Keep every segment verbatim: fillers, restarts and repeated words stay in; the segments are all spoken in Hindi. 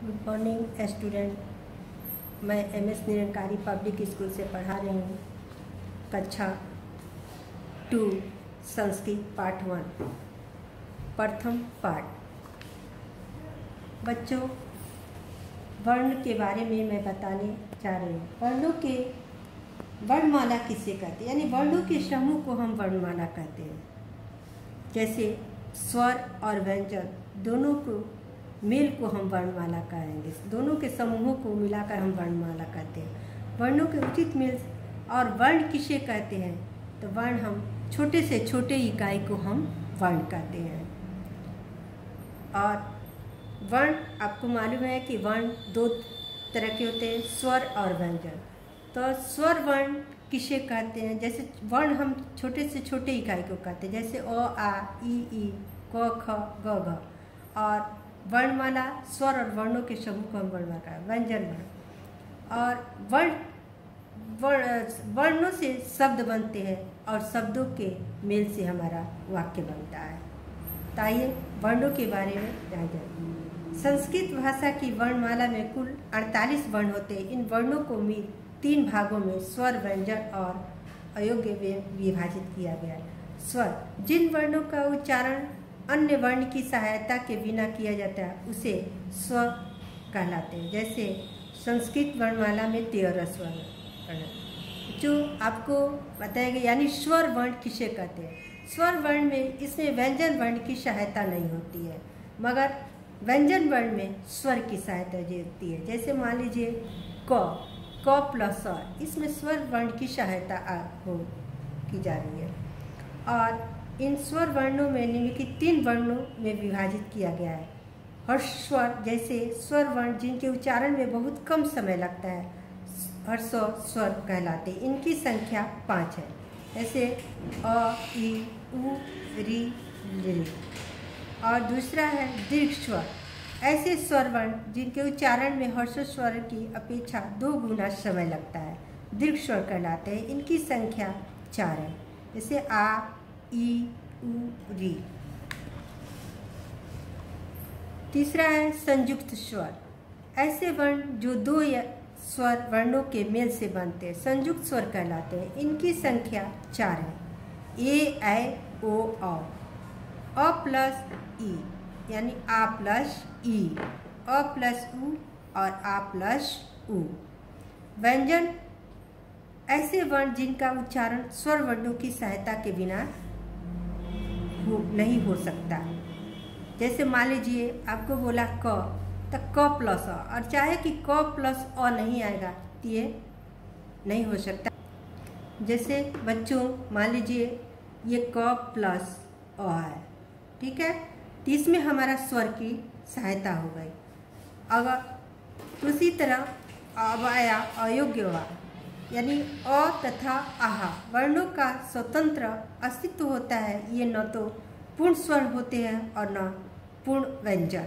Good morning student. मैं M S Nirankari public school से पढ़ा रही हूँ कक्षा टू संस्कृत पार्ट वन प्रथम पाठ। बच्चों, वर्ण के बारे में मैं बताने जा रही हूँ। वर्णों के वर्णमाला किसे कहते हैं, यानी वर्णों के समूह को हम वर्णमाला कहते हैं। जैसे स्वर और व्यंजन दोनों को मेल को हम वर्णमाला कहेंगे, दोनों के समूहों को मिलाकर हम वर्णमाला कहते हैं। वर्णों के उचित मेल और वर्ण किसे कहते हैं, तो वर्ण हम छोटे से छोटे इकाई को हम वर्ण कहते हैं। और वर्ण आपको मालूम है कि वर्ण दो तरह के होते हैं, स्वर और व्यंजन। तो स्वर वर्ण किसे कहते हैं, जैसे वर्ण हम छोटे से छोटे इकाई को कहते हैं, जैसे अ आ ई ई क ख ग घ। और वर्णमाला स्वर और वर्णों के समूह को हम वर्णमाला कहते हैं। व्यंजन वर्ण और वर्ण वर्णों से शब्द बनते हैं और शब्दों के मेल से हमारा वाक्य बनता है। तो आइए वर्णों के बारे में जान जाए। संस्कृत भाषा की वर्णमाला में कुल अड़तालीस वर्ण होते हैं। इन वर्णों को मिल तीन भागों में स्वर, व्यंजन और अयोग्य में विभाजित किया गया है। स्वर, जिन वर्णों का उच्चारण अन्य वर्ण की सहायता के बिना किया जाता है उसे स्वर कहलाते हैं। जैसे संस्कृत वर्णमाला में तेरह स्वर जो आपको बताया गया, यानी स्वर वर्ण किसे कहते हैं। स्वर वर्ण में इसमें व्यंजन वर्ण की सहायता नहीं होती है, मगर व्यंजन वर्ण में स्वर की सहायता होती है। जैसे मान लीजिए क क प्लस अ, इसमें स्वर वर्ण की सहायता हो की जा रही है। और इन स्वर वर्णों में निम्नलिखित तीन वर्णों में विभाजित किया गया है। हर्ष स्वर, जैसे स्वर वर्ण जिनके उच्चारण में बहुत कम समय लगता है, हर्ष स्वर कहलाते। इनकी संख्या पाँच है। जैसे अ ई उ री ली। और दूसरा है दीर्घ स्वर, ऐसे स्वर वर्ण जिनके उच्चारण में हर्ष स्वर की अपेक्षा दो गुना समय लगता है, दीर्घ स्वर कहलाते हैं। इनकी संख्या चार है। जैसे आ ई उ री। तीसरा है संयुक्त स्वर, ऐसे वर्ण जो दो या स्वर वर्णों के मेल से बनते हैं, संयुक्त स्वर कहलाते हैं। इनकी संख्या चार है। ए ऐ ओ औ, अ प्लस ई यानी आ प्लस ई, अ प्लस उ और आ प्लस उ। व्यंजन, ऐसे वर्ण जिनका उच्चारण स्वर वर्णों की सहायता के बिना हो नहीं हो सकता। जैसे मान लीजिए आपको बोला क, तो क प्लस अ, और चाहे कि क प्लस अ नहीं आएगा तो ये नहीं हो सकता। जैसे बच्चों मान लीजिए ये क प्लस अ है, ठीक है, तो इसमें हमारा स्वर की सहायता हो गई। अगर उसी तरह अब आया अयोग्य हुआ, यानी अ तथा आहा वर्णों का स्वतंत्र अस्तित्व होता है। ये न तो पूर्ण स्वर होते हैं और न पूर्ण व्यंजन,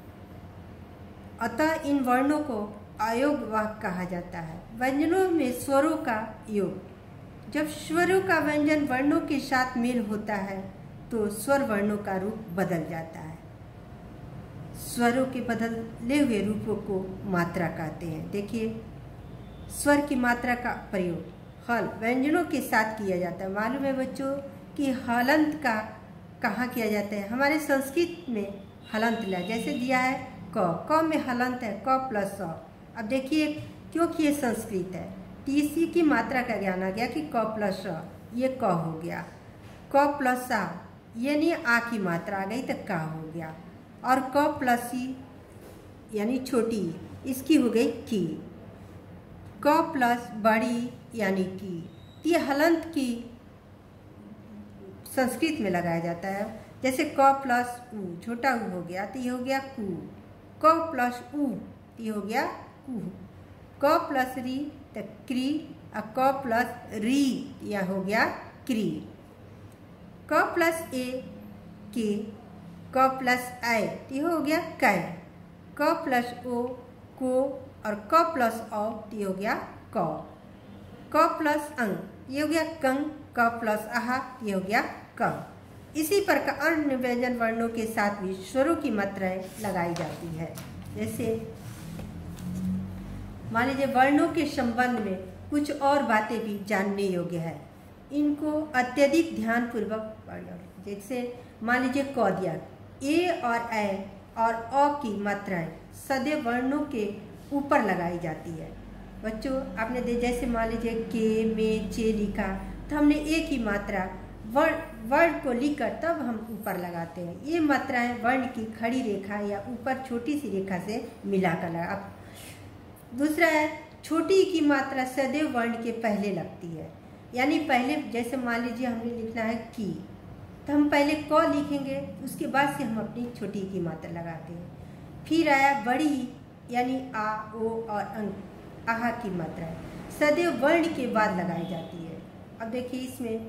अतः इन वर्णों को अयोग्य वाक्य कहा जाता है। व्यंजनों में स्वरों का योग, जब स्वरों का व्यंजन वर्णों के साथ मेल होता है तो स्वर वर्णों का रूप बदल जाता है। स्वरों के बदले हुए रूपों को मात्रा कहते हैं। देखिए, स्वर की मात्रा का प्रयोग हल व्यंजनों के साथ किया जाता है। मालूम है बच्चों कि हलंत का कहाँ किया जाता है, हमारे संस्कृत में हलंत ला, जैसे दिया है क, क में हलंत है क प्लस अ। अब देखिए, क्योंकि ये संस्कृत है तो इसी की मात्रा का ज्ञान आ गया कि क प्लस अ, ये क हो गया। क प्लस आ, ये नहीं आ की मात्रा आ गई तो का हो गया। और क प्लस ई यानी छोटी, इसकी हो गई की। क प्लस बड़ी यानी की। ये हलंत की संस्कृत में लगाया जाता है। जैसे क प्लस उ, छोटा उ हो गया तो ये हो गया कु। क प्लस उ तो ये हो गया कु। क प्लस री तो क्री, और क प्लस री यह हो गया क्री। क प्लस ए के, क प्लस ऐ तो ये हो गया कै। क प्लस ओ को, और क प्लस औ ये हो गया क। क प्लस अंग ये हो गया कंग। क प्लस आहा ये हो गया क। इसी प्रकार अन्य व्यंजन वर्णों के साथ भी स्वरों की मात्राएं लगाई जाती है। जैसे मान लीजिए वर्णों के संबंध में कुछ और बातें भी जानने योग्य है, इनको अत्यधिक ध्यानपूर्वक पढ़ना। जैसे मान लीजिए क दिया, ए और ए और अ की मात्राएं सदैव वर्णों के ऊपर लगाई जाती है। बच्चों आपने दे जैसे मान लीजिए के, में, चे लिखा तो हमने ए की मात्रा वर्ण वर्ण को लिखकर तब हम ऊपर लगाते हैं। ये मात्राएं वर्ण की खड़ी रेखा या ऊपर छोटी सी रेखा से मिलाकर लगा। दूसरा है छोटी की मात्रा सदैव वर्ण के पहले लगती है, यानी पहले जैसे मान लीजिए हमने लिखना है की, तो हम पहले क लिखेंगे, उसके बाद से हम अपनी छोटी की मात्रा लगाते हैं। फिर आया बड़ी, यानी आ, ओ और अंग, आहा की मात्रा सदैव वर्ण के बाद लगाई जाती है। अब देखिए इसमें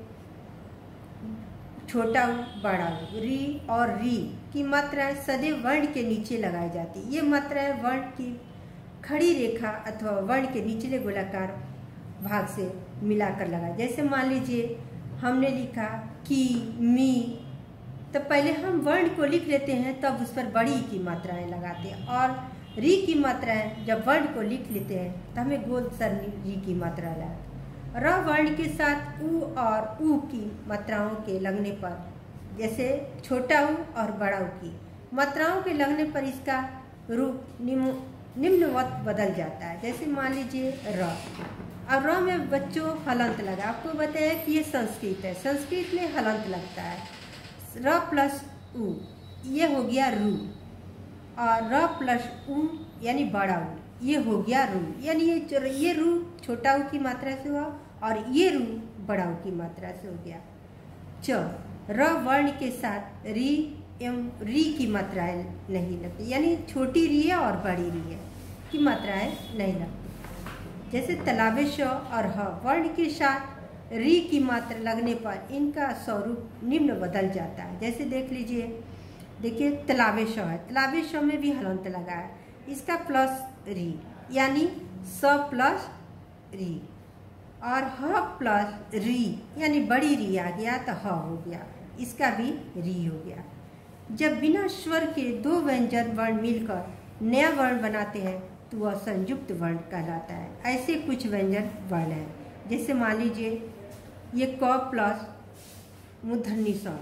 छोटा ऊ, बड़ा ऊ, री और री की मात्राएं सदैव वर्ण के नीचे लगाई जाती है। ये मात्राएं वर्ण की खड़ी रेखा अथवा वर्ण के निचले गोलाकार भाग से मिलाकर लगाए। जैसे मान लीजिए हमने लिखा की, मी, तो पहले हम वर्ण को लिख लेते हैं तब उस पर बड़ी की मात्राएं लगाते हैं, और री की मात्राएं जब वर्ण को लिख लेते हैं तो हमें गोल सरनी री की मात्रा लगाते। र वर्ण के साथ ऊ और ऊ की मात्राओं के लगने पर, जैसे छोटा ऊ और बड़ा ऊ की मात्राओं के लगने पर इसका रूप निम्न निम्नवत बदल जाता है। जैसे मान लीजिए र, अब र में बच्चों हलंत लगा। आपको बताया कि ये संस्कृत है, संस्कृत में हलंत लगता है। र प्लस ऊ ये हो गया रू, और र प्लस ऊ यानी बड़ा ऊ ये हो गया रू, यानी ये ये रू छोटा ऊ की मात्रा से हुआ और ये रू बड़ा ऊ की मात्रा से हो गया। च, र वर्ण के साथ री एवं री की मात्राएं नहीं लगती, यानी छोटी री है और बड़ी री है की मात्राएं नहीं लगती। जैसे तलावे श और ह वर्ण के साथ री की मात्रा लगने पर इनका स्वरूप निम्न बदल जाता है। जैसे देख लीजिए, देखिए तलावे श है, तलावे श में भी हलंत लगा है, इसका प्लस री यानी स प्लस री, और ह प्लस री यानी बड़ी री आ गया तो ह हो गया, इसका भी री हो गया। जब बिना स्वर के दो व्यंजन वर्ण मिलकर नया वर्ण बनाते हैं तो वह संयुक्त वर्ण कहलाता है। ऐसे कुछ व्यंजन वर्ण हैं, जैसे मान लीजिए ये क प्लस मूर्धन्य स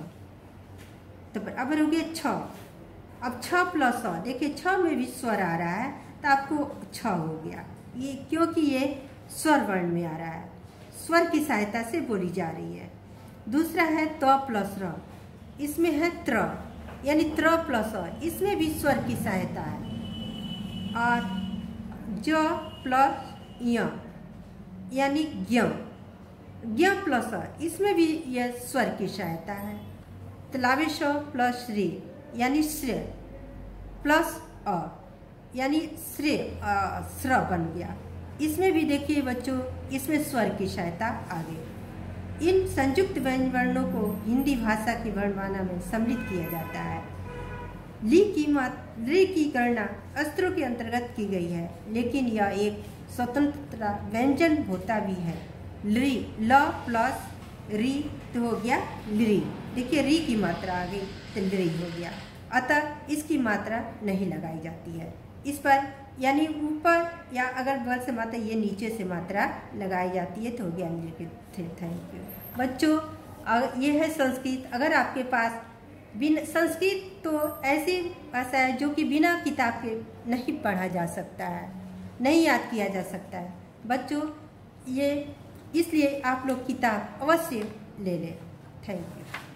तो बराबर हो गया छ। अब छ प्लस स, देखिए छ में भी स्वर आ रहा है तो आपको छ हो गया, ये क्योंकि ये स्वर वर्ण में आ रहा है, स्वर की सहायता से बोली जा रही है। दूसरा है त प्लस र, इसमें है त्र यानी त्र प्लस अ, इसमें भी स्वर की सहायता है। और ज प्लस य यानी ज्ञ, ज्ञ प्लस अ, इसमें भी यह स्वर की सहायता है। तलावे श प्लस रे यानी श्रेय प्लस अ यानी श्रेय स्र बन गया, इसमें भी देखिए बच्चों इसमें स्वर की सहायता आ गई। इन संयुक्त व्यंजन वर्णों को हिंदी भाषा की वर्णमाला में सम्मिलित किया जाता है। ली की मात्रा ली की गणना अस्त्रों के अंतर्गत की गई है, लेकिन यह एक स्वतंत्र व्यंजन होता भी है। ली, ल प्लस री तो हो गया ली, देखिए री की मात्रा आ गई तो ली हो गया, अतः इसकी मात्रा नहीं लगाई जाती है। इस पर यानी ऊपर या अगर बगल से मात्रा ये नीचे से मात्रा लगाई जाती है तो हो गया थैंक यू बच्चों। ये है संस्कृत। अगर आपके पास बिना संस्कृत तो ऐसी भाषा है जो कि बिना किताब के नहीं पढ़ा जा सकता है, नहीं याद किया जा सकता है बच्चों, ये इसलिए आप लोग किताब अवश्य ले लें। Thank you.